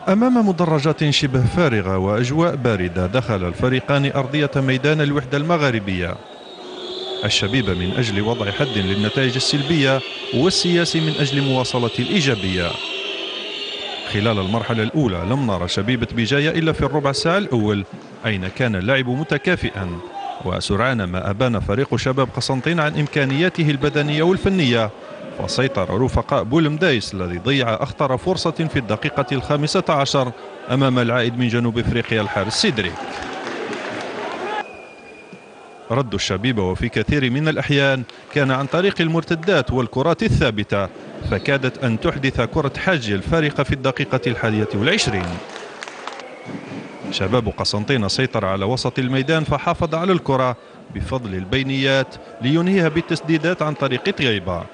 أمام مدرجات شبه فارغة وأجواء باردة دخل الفريقان أرضية ميدان الوحدة المغاربية. الشبيبة من أجل وضع حد للنتائج السلبية والسياسي من أجل مواصلة الإيجابية. خلال المرحلة الأولى لم نرى شبيبة بجاية إلا في الربع ساعة الأول، أين كان اللعب متكافئا، وسرعان ما أبان فريق شباب قسنطين عن إمكانياته البدنية والفنية، وسيطر رفقاء بولمدايس الذي ضيع أخطر فرصة في الدقيقة 15 أمام العائد من جنوب إفريقيا الحارس سيدريك. رد الشبيبة وفي كثير من الأحيان كان عن طريق المرتدات والكرات الثابتة، فكادت أن تحدث كرة حاجة الفارقة في الدقيقة 21. شباب قسنطين سيطر على وسط الميدان فحافظ على الكرة بفضل البينيات لينهيها بالتسديدات عن طريق طغيبة،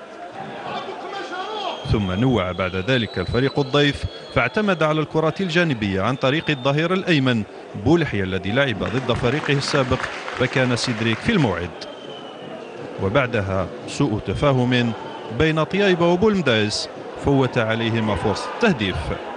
ثم نوع بعد ذلك الفريق الضيف فاعتمد على الكرات الجانبية عن طريق الظهير الأيمن بولحية الذي لعب ضد فريقه السابق فكان سيدريك في الموعد، وبعدها سوء تفاهم بين طيايبة وبولمدايس فوت عليهما فرصة تهديف.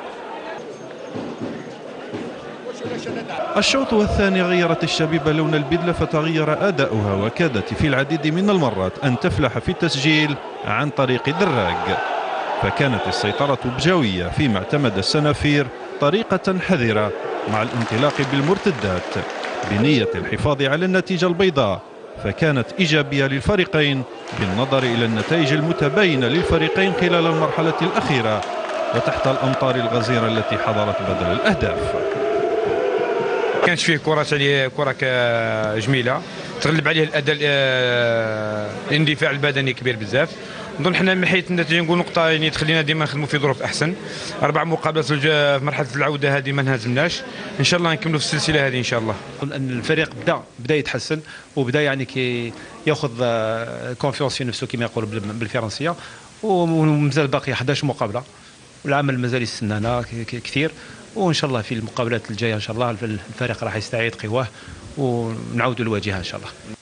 الشوط الثاني غيرت الشبيبة لون البدلة فتغير أداؤها، وكادت في العديد من المرات أن تفلح في التسجيل عن طريق دراج، فكانت السيطرة بجوية فيما اعتمد السنافير طريقة حذرة مع الانطلاق بالمرتدات بنية الحفاظ على النتيجة البيضاء، فكانت إيجابية للفريقين بالنظر إلى النتائج المتباينة للفريقين خلال المرحلة الأخيرة وتحت الأمطار الغزيرة التي حضرت بدل الأهداف. كانش فيه كرة جميلة تغلب عليه الأداء الاندفاع البدني كبير بزاف. نظن حنا من حيث النتيجه نقول نقطه يعني تخلينا ديما نخدموا في ظروف احسن. 4 مقابلات في مرحله العوده هذه ما انهزمناش، ان شاء الله نكملوا في السلسله هذه ان شاء الله. ان الفريق بدا يتحسن وبدا يعني ياخذ كونفيونس في نفسه كما يقولوا بالفرنسيه، ومازال باقي 11 مقابله والعمل مازال يستنانا كثير، وان شاء الله في المقابلات الجايه ان شاء الله الفريق راح يستعيد قواه ونعودوا للواجهه ان شاء الله.